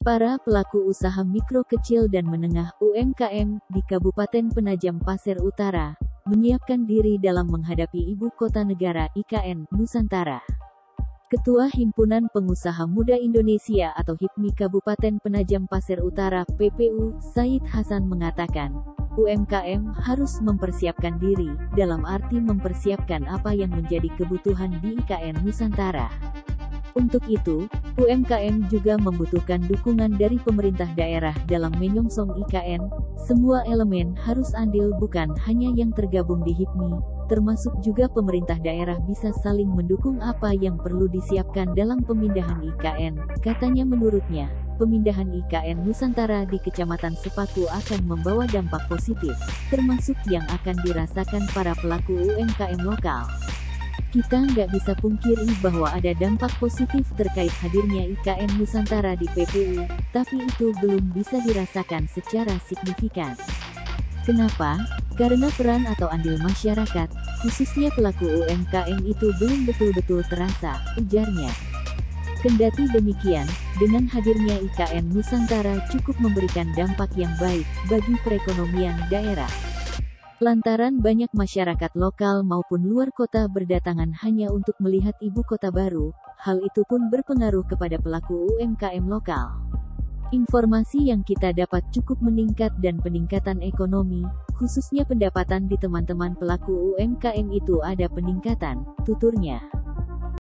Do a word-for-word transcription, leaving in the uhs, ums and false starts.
Para pelaku usaha mikro kecil dan menengah U M K M di Kabupaten Penajam Pasir Utara menyiapkan diri dalam menghadapi Ibu Kota Negara I K N Nusantara. Ketua Himpunan Pengusaha Muda Indonesia atau HIPMI Kabupaten Penajam Pasir Utara P P U, Said Hasan mengatakan, U M K M harus mempersiapkan diri, dalam arti mempersiapkan apa yang menjadi kebutuhan di I K N Nusantara. Untuk itu, U M K M juga membutuhkan dukungan dari pemerintah daerah dalam menyongsong I K N. Semua elemen harus andil, bukan hanya yang tergabung di HIPMI, termasuk juga pemerintah daerah bisa saling mendukung apa yang perlu disiapkan dalam pemindahan I K N. Katanya menurutnya, pemindahan I K N Nusantara di Kecamatan Sepaku akan membawa dampak positif, termasuk yang akan dirasakan para pelaku U M K M lokal. Kita nggak bisa pungkiri bahwa ada dampak positif terkait hadirnya I K N Nusantara di P P U, tapi itu belum bisa dirasakan secara signifikan. Kenapa? Karena peran atau andil masyarakat, khususnya pelaku U M K M itu belum betul-betul terasa, ujarnya. Kendati demikian, dengan hadirnya I K N Nusantara cukup memberikan dampak yang baik bagi perekonomian daerah. Lantaran banyak masyarakat lokal maupun luar kota berdatangan hanya untuk melihat ibu kota baru, hal itu pun berpengaruh kepada pelaku U M K M lokal. Informasi yang kita dapat cukup meningkat dan peningkatan ekonomi, khususnya pendapatan di teman-teman pelaku U M K M itu ada peningkatan, tuturnya.